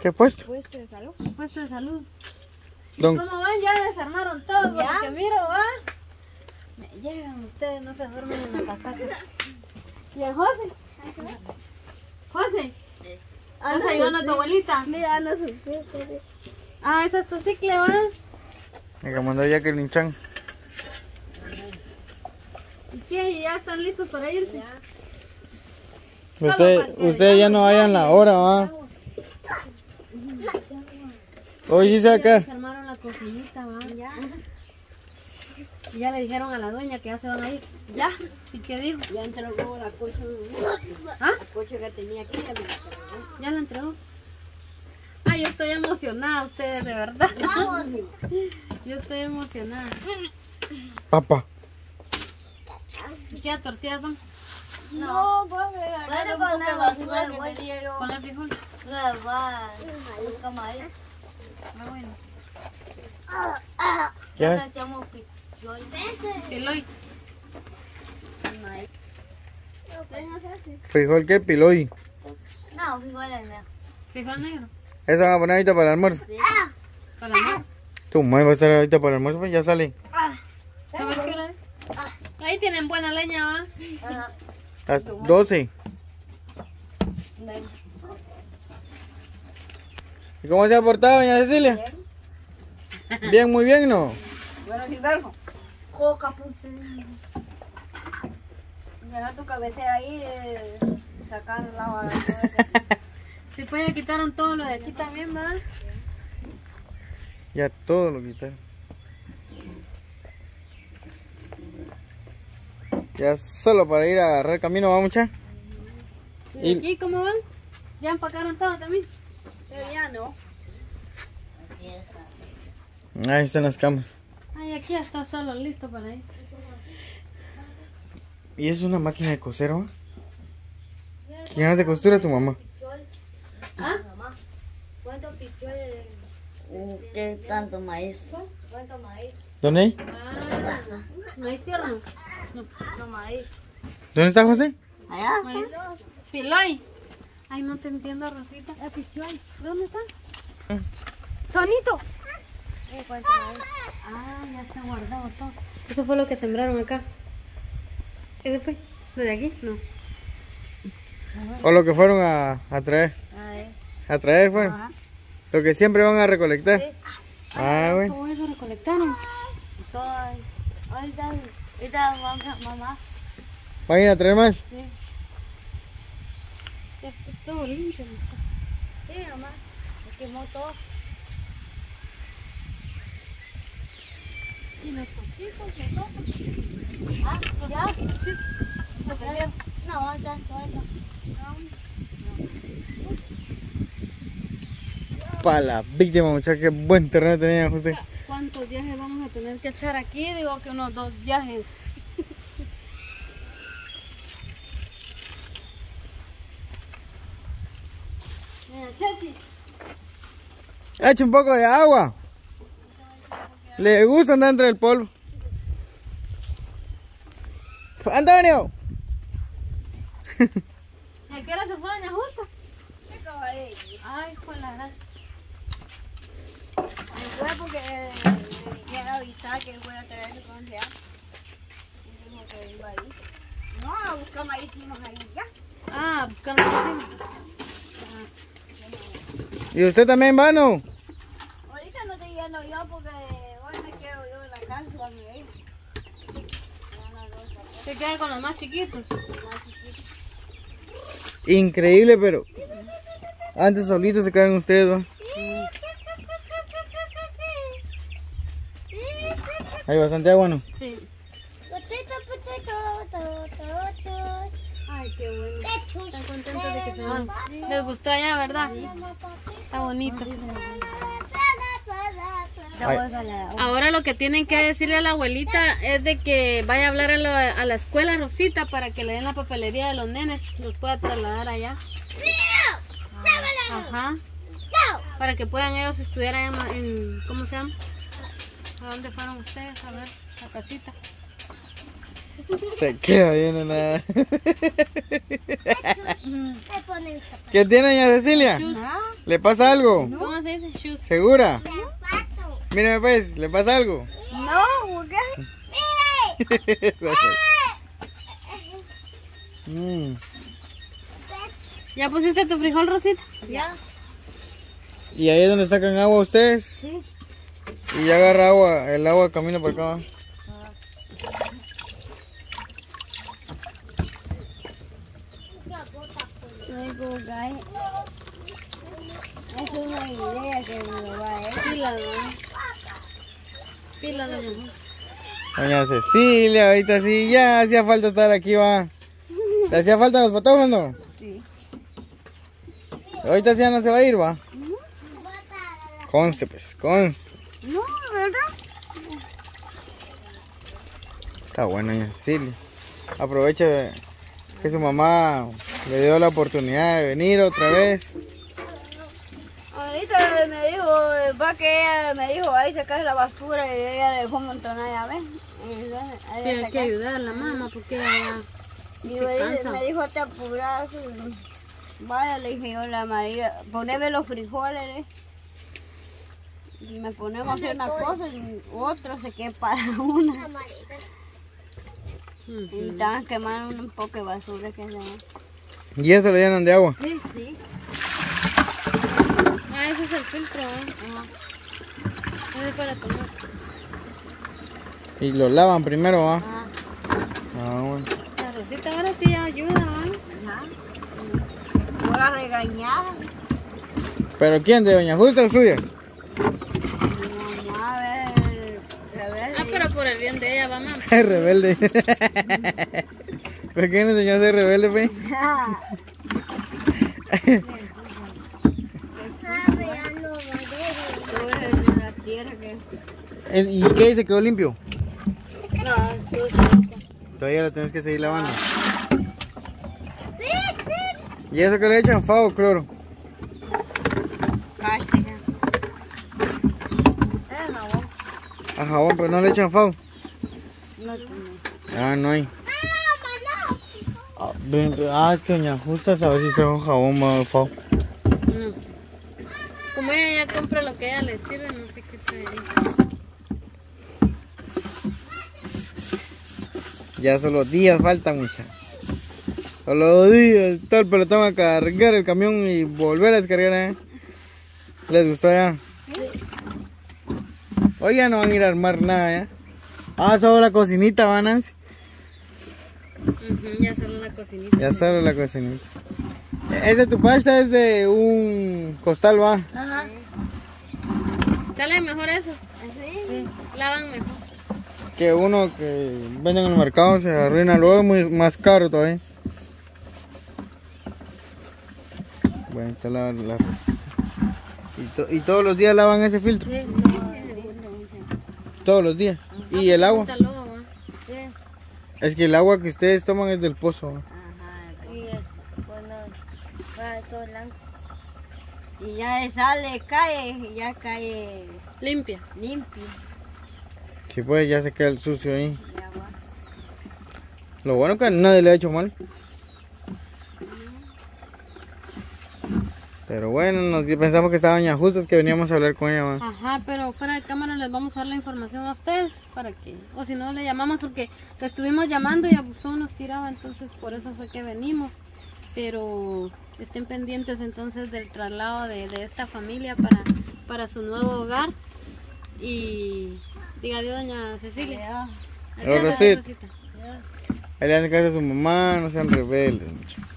¿Qué puesto? Puesto de salud. Puesto de salud. Don... ¿Cómo van? Ya desarmaron todo, ¿Ya? porque miro, va. Me llegan ustedes, no se duermen en la casaca. ¿Y el José? José, ¿estás ayudando a tu abuelita? Mira, anda su pie. Ah, esa es tu cicle, va. Me que mandó Jacqueline Chan. ¿Y qué? ¿Ya están listos para irse? Ustedes ya no vayan la hora, va. Hoy sí se va a Ya quedar. desarmaron la cocinita, va. Ya. Y ya le dijeron a la doña que ya se van a ir. Ya. ¿Y qué dijo? Ya entregó la coche. ¿Ah? La coche que tenía aquí ya me la entregó. ¿Ya la entregó? Ay, yo estoy emocionada, ustedes, de verdad. Vamos. Yo estoy emocionada. Papá. ¿Y qué tortillas van? No, pues me poner basura que tenía yo. ¿Con el frijol? Grabar. Camarón. Ah, bueno. Ya. Ya echamos pichón. Eloy. Maíz. Frijol que piloy. No, frijoles no. ¿Frijol negro? Eso van a poner ahorita para el almuerzo. ¿Para la masa? Tu madre va a estar ahorita para el almuerzo, pues ya sale. A ver qué hora es. Ahí tienen buena leña, ¿va? Ajá. Las 12. Venga. ¿Y cómo se ha portado, doña Cecilia? Bien, muy bien, ¿no? Bueno, Gilberto. Coca, pucha. Deja tu cabecera ahí, sacar el agua. Sí, pues ya quitaron todo lo de aquí también, ¿va? Ya todo lo quitaron. Ya solo para ir a agarrar camino, ¿va, mucha? ¿Y de aquí cómo van? ¿Ya empacaron todo también? Pero ya no. Ahí están las camas. Ay, aquí ya está solo listo para ir. ¿Y es una máquina de coser, ¿va? ¿Quién hace costura? Tu mamá. ¿Ah? ¿Cuántos pichones? ¿Qué tanto maíz? ¿Cuánto maíz? ¿Dónde? Ah, maíz tierno. No maíz. ¿Dónde está José? Allá. Maíz. Piloy. Ay, no te entiendo, Rosita. ¿Dónde está? Tonito. ¿Cuánto maíz? Ah, ya está guardado todo. Eso fue lo que sembraron acá. ¿Ese fue? ¿Lo de aquí? No. ¿O lo que fueron a traer? A traer fueron. Ajá. Lo que siempre van a recolectar. Sí. Ah, bueno. Todo eso recolectaron. Todo ahí. Ahorita mamá. ¿Van a ir a traer más? Sí. Ya está todo limpio, muchacho. Sí, mamá. Se quemó todo. Y los cochitos, de todo. Ah, ya. Lo que vieron. No, aguanta. Para la víctima, muchacha, qué buen terreno tenía José. ¿Cuántos viajes vamos a tener que echar aquí? Digo que unos 2 viajes. Mira, Chachi. Echa un poco de agua. Le gusta andar entre el polvo. ¡Antonio! ¿Y a qué hora se fue doña Justa? Se acabó ahí. Ay, pues la gran. Fue porque quiero avisar que voy a traer su consejo. Y dijo que iba ahí. No, a buscar maíz hicimos ahí ya. Ah, buscando cocina. ¿Y usted también va, no? Ahorita no estoy yendo yo porque hoy me quedo yo en la casa con mi hija. Se queda con los más chiquitos. Increíble, pero antes solitos se quedan ustedes, ¿va? Hay bastante agua, ¿no? Sí. Ay, qué bueno. Están contentos de que se van. Les gustó allá, ¿verdad? Está bonito. Ahora lo que tienen que decirle a la abuelita es de que vaya a hablar a la escuela Rosita para que le den la papelería de los nenes, los pueda trasladar allá. Ajá. Para que puedan ellos estudiar allá en ¿cómo se llama? ¿A dónde fueron ustedes? A ver, la casita. Se queda bien nada. ¿Qué tiene, doña Cecilia? Chus. ¿Le pasa algo? ¿Cómo se dice? Shoes. ¿Segura? Mírame pues, ¿le pasa algo? No, ¿por qué? ¿Ya pusiste tu frijol, Rosita? Ya. ¿Y ahí es donde sacan agua ustedes? Sí. Y ya agarra agua, el agua camina por acá. Es una idea que me va a Pila, ¿no? Pila, doña Julia. Doña Cecilia, ahorita sí, ya hacía falta estar aquí, va. ¿Le hacía falta los patojos, no? Sí. Ahorita sí ya no se va a ir, va. Conste, pues, conste. No, ¿verdad? Está bueno, doña Cecilia. Aprovecha que su mamá le dio la oportunidad de venir otra vez. Ahorita me dijo, va que ella me dijo, ahí sacas la basura y ella le dejó un montón allá, ¿ves? Sí, hay que ayudar a la mamá porque ella Y se cansa. me dijo, te apuras. Vaya, le dije yo a la María, poneme los frijoles. Y me ponemos a hacer una cosa y otra se queda para una. Y estaban quemando un poco de basura que se. Y eso lo llenan de agua. Sí, sí. Ah, ese es el filtro, ¿eh? Ese es para tomar. Y lo lavan primero, va. Ah, Ah, bueno. La Rosita ahora sí ayuda, ¿eh? ajá. No la regañaba. ¿Pero quién? ¿De doña Justa o suya? Mi mamá, a ver, Ah, pero por el bien de ella, va, mamá. Es rebelde. ¿Por qué le enseñó a ser rebelde, pues? La tierra que. ¿Y qué dice? ¿Quedó limpio? No, Todavía lo tienes que seguir lavando. ¿Y eso que le echan? ¿Fao o cloro? Cástiga. Jabón. A jabón, pero no le echan fao. No tiene. Ah, no hay. Es que doña Justa sabe si trajo jabón o fao. No. Como ella ya compra lo que a ella le sirve, no sé qué traería. Ya solo días faltan, mucha. Solo días. Todo el pelotón a cargar el camión y volver a descargar, ¿eh? ¿Les gustó ya? Hoy ya no van a ir a armar nada, ¿ya? Ah, solo la cocinita, ¿va, Nancy? Ya solo la cocinita. Ya solo la cocinita. Ese tu pasta es de un costal, ¿va? Ajá. ¿Sale mejor eso? ¿Sí? Lavan mejor. Que uno que venden en el mercado se arruina luego, es muy más caro todavía. Bueno, está la rosita. ¿Y todos los días lavan ese filtro? Sí, Todos los días. ¿Y el agua? Ahorita luego, ¿va? sí. Es que el agua que ustedes toman es del pozo, ¿va? Ajá. Y bueno, va todo blanco. Y ya sale, cae, y ya cae Limpia. limpio. Si pues ya se queda el sucio ahí. De agua. Lo bueno es que nadie le ha hecho mal. Pero bueno, pensamos que estaba doña Justa, que veníamos a hablar con ella, ¿va? Ajá, pero fuera de cámara les vamos a dar la información a ustedes para que, o si no le llamamos porque le estuvimos llamando y Abusón nos tiraba, entonces por eso fue que venimos. Pero estén pendientes entonces del traslado de esta familia para su nuevo hogar. Y diga adiós, doña Cecilia. Adiós, Rosita. Ahí le hacen caso a su mamá, no sean rebeldes, muchachos.